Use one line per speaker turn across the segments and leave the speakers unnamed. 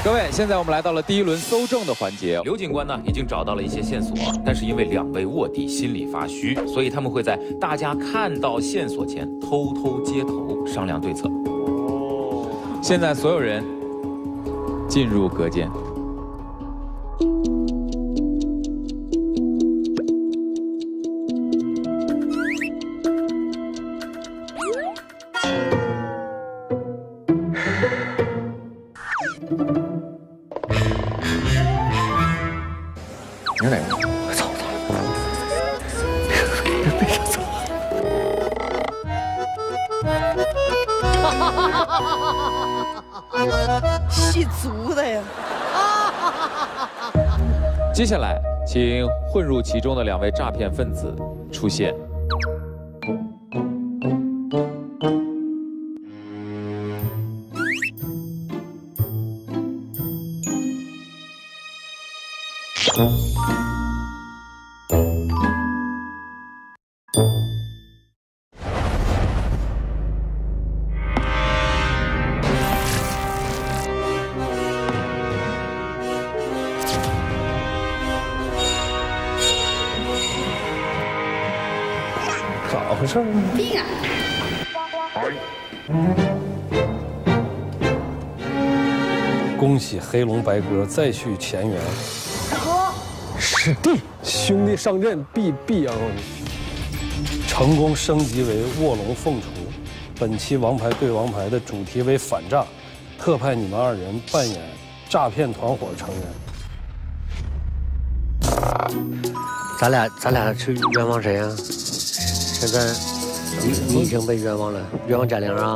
各位，现在我们来到了第一轮搜证的环节。刘警官呢已经找到了一些线索，但是因为2位卧底心里发虚，所以他们会在大家看到线索前偷偷接头，商量对策。现在所有人进入隔间。你是哪个？我操！别走！
戏足的呀！
接下来，请混入其中的2位诈骗分子出现。
咋回事呢？
病啊！
恭喜黑龙白鸽再续前缘。师弟，兄弟上阵必阳你。成功升级为卧龙凤雏。本期王牌对王牌的主题为反诈，特派你们2人扮演诈骗团伙成员。
咱俩去冤枉谁啊？现在你已经被冤枉了，冤枉贾玲啊？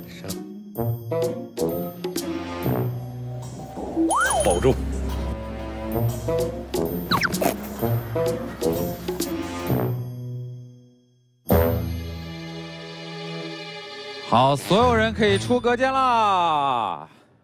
行。
保重。
好，所有人可以出隔间啦。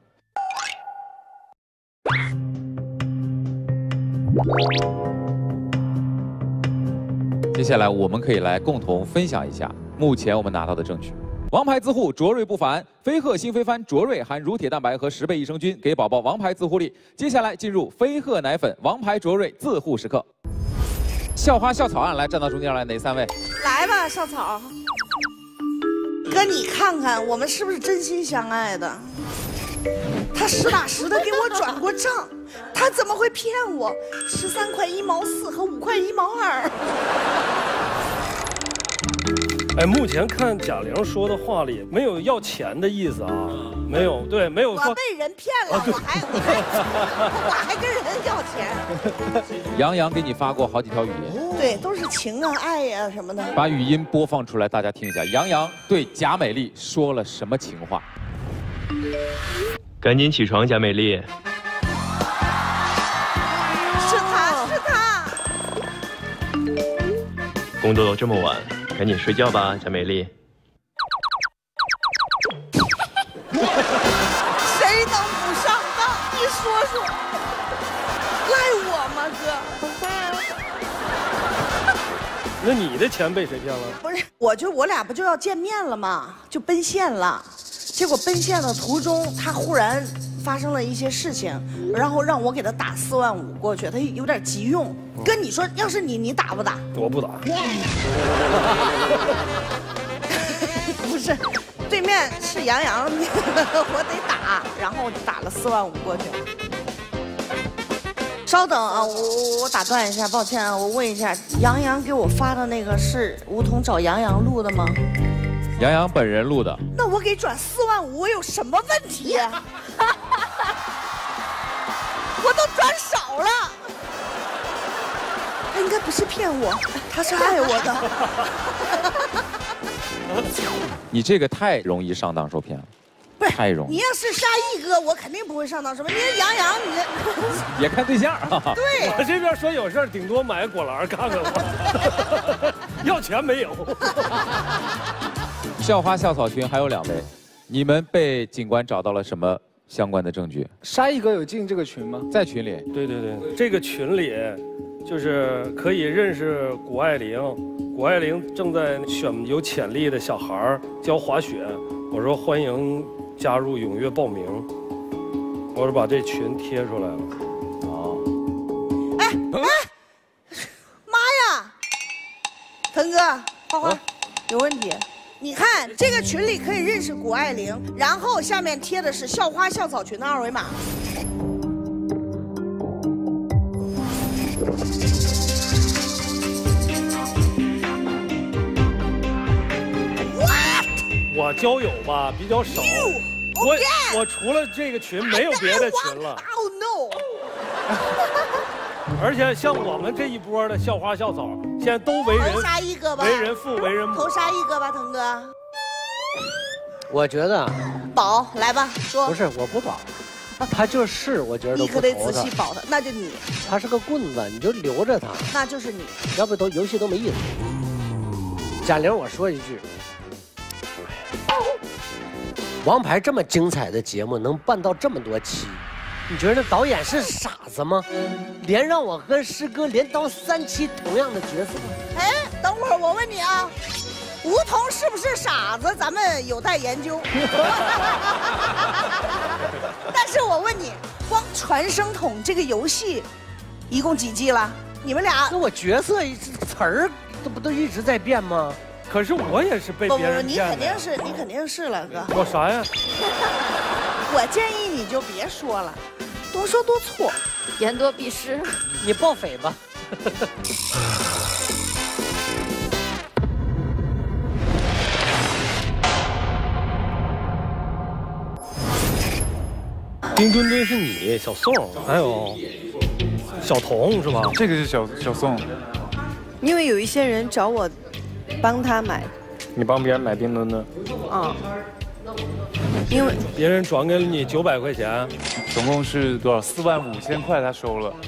接下来我们可以来共同分享一下目前我们拿到的证据。王牌自护卓瑞不凡，飞鹤星飞帆卓瑞含乳铁蛋白和10倍益生菌，给宝宝王牌自护力。接下来进入飞鹤奶粉王牌卓瑞自护时刻。校花校草案来站到中间来，哪3位？
来吧，校草。哥，你看看我们是不是真心相爱的？他实打实的给我转过账，他怎么会骗我？13块1毛4和5块1毛2。
哎，目前看贾玲说的话里没有要钱的意思啊，没有，对，没有说。
我被人骗了，我还跟人要钱。
杨洋给你发过好几条语音，
对，都是情啊、爱呀、什么的。
把语音播放出来，大家听一下，杨洋对贾美丽说了什么情话？
赶紧起床，贾美丽。
是他，是他。
工作都这么晚。赶紧睡觉吧，贾美丽。
谁能不上当？你说说，赖我吗，哥？
那你的钱被谁骗了？
不是，我俩不就要见面了吗？就奔现了，结果奔现的途中，他忽然发生了一些事情，然后让我给他打4万5过去，他有点急用。哥，你说要是你打不打？
我不打。
不是，对面是杨洋，我得打，然后就打了4万5过去。稍等啊，我打断一下，抱歉啊，我问一下，杨洋给我发的那个是吴彤找杨洋录的吗？
杨洋本人录的。
那我给转4万5，我有什么问题？我都转少了。他应该不是骗我，他是爱我的。
你这个太容易上当受骗了，
不是
太容易。
你要是沙溢哥，我肯定不会上当受骗。你是杨洋，你
也看对象啊。
对，
我这边说有事儿，顶多买个果篮看看我。要钱没有。
校花校草群还有2位，你们被警官找到了什么相关的证据？
沙溢哥有进这个群吗？
在群里。
对对对，这个群里就是可以认识谷爱凌。谷爱凌正在选有潜力的小孩教滑雪，我说欢迎加入，踊跃报名。 我是把这群贴出来了。
哦，
哎，妈呀！腾哥，花花，有问题。你看这个群里可以认识谷爱凌，然后下面贴的是校花校草群的二维码。
我交友吧比较少，我除了这个群没有别的群了。
Oh no！
而且像我们这一波的校花校草，现在都为人
投杀一个吧，
为人父为人母。
投杀一个吧，腾哥。
我觉得
保来吧，说。
不是，我不保，他就是我觉得
你可得仔细保他，那就你。
他是个棍子，你就留着他，
那就是你，
要不都游戏都没意思。贾玲，我说一句。王牌这么精彩的节目能办到这么多期，你觉得导演是傻子吗？连让我跟师哥连当3期同样的角色。
哎，等会儿我问你啊，吴桐是不是傻子？咱们有待研究。但是我问你，光传声筒这个游戏，一共几季了？你们俩？
那我角色词儿不都一直在变吗？
可是我也是被别人
你肯定是了，哥。
我啥呀？
我建议你就别说了，多说多错，
言多必失。
你报匪吧。
冰墩墩是你，小宋，还有小童是吧？
这个是小宋，
因为有一些人找我帮他买。
你帮别人买冰墩墩？
啊，因为
别人转给了你900块钱，
总共是多少？45000块他收了。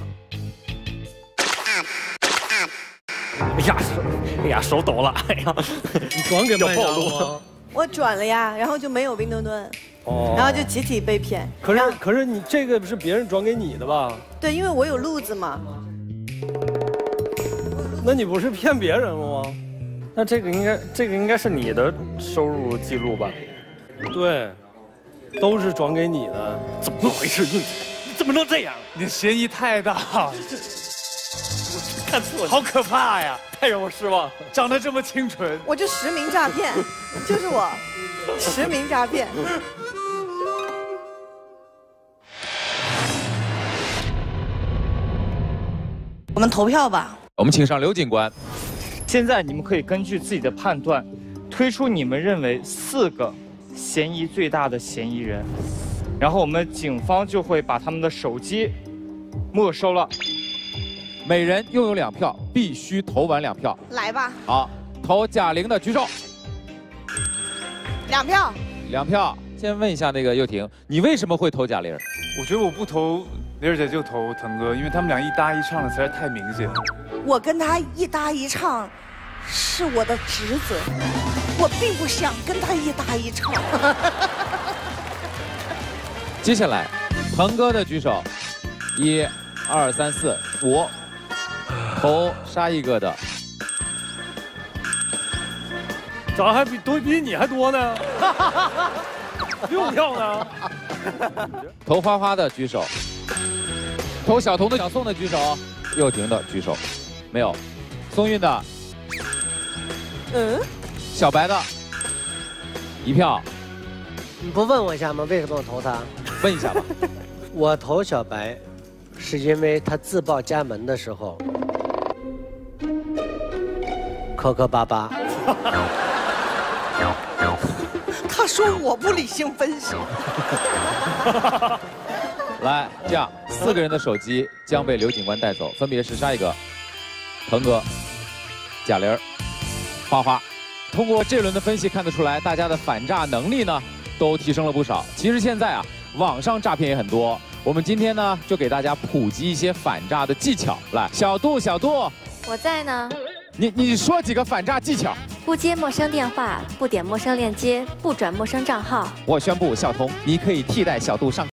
哎呀，手抖了，哎呀，你转给卖家了？
我转了呀，然后就没有冰墩墩，
哦，
然后就集体被骗。
可是你这个是别人转给你的吧？
对，因为我有路子嘛。
那你不是骗别人了吗？
那这个应该是你的收入记录吧？
对，都是转给你的。
怎么回事？你怎么能这样？
你嫌疑太大，
我看错了，好可怕呀！太让我失望，
长得这么清纯，
我就实名诈骗，就是我，实名诈骗。
我们投票吧。
我们请上刘警官。
现在你们可以根据自己的判断，推出你们认为4个嫌疑最大的嫌疑人，然后我们警方就会把他们的手机没收了。
每人拥有2票，必须投完2票。
来吧。
好，投贾玲的举手。
2票。
2票。先问一下那个佑廷，你为什么会投贾玲？
我觉得我不投玲儿姐就投腾哥，因为他们俩一搭一唱的实在太明显。
我跟他一搭一唱，是我的职责，我并不想跟他一搭一唱。
接下来，腾哥的举手，1、2、3、4、5，投杀一个的。
咋还比你还多呢？6票呢？
投花花的举手，投小童的、小宋的举手，佑廷的举手，没有，松韵的，小白的，1票。
你不问我一下吗？为什么我投他？
问一下吧。
我投小白，是因为他自报家门的时候，磕磕巴巴。
他说我不理性分析。
来，这样4个人的手机将被刘警官带走，分别是杀一个、腾哥、贾玲、花花。通过这轮的分析看得出来，大家的反诈能力呢都提升了不少。其实现在啊，网上诈骗也很多。我们今天呢就给大家普及一些反诈的技巧。来，小杜，
我在呢。
你说几个反诈技巧？
不接陌生电话，不点陌生链接，不转陌生账号。
我宣布，小童，你可以替代小杜上。